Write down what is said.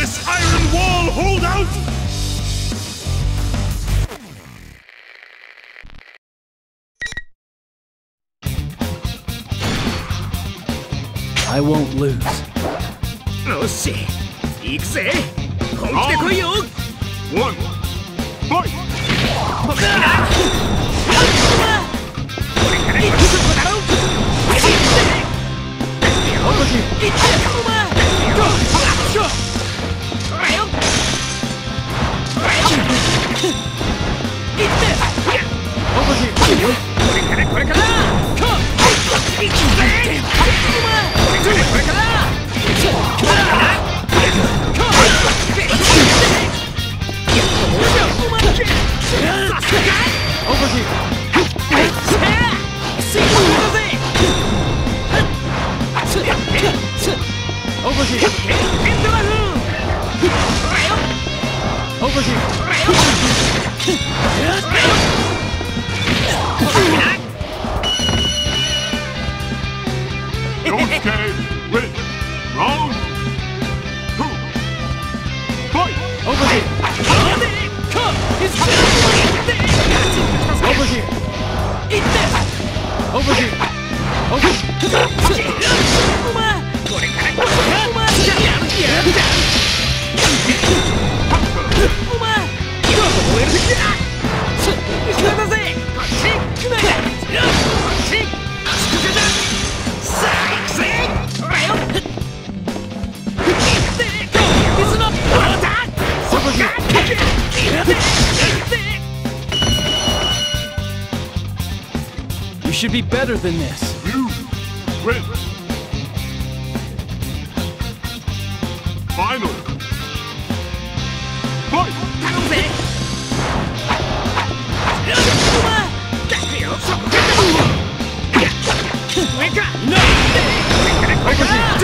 this iron wall hold out? I won't lose. よし行くぜ本気で来いよ One, fight! これから行くぞこだろ行ってお前ほらよ行ってこれから行くぜこれから Yosuke win. Round 2. Fight! Over here! Over here! Over here! Over You should be better than this. You win. Final. Fight! 頼むぜ上か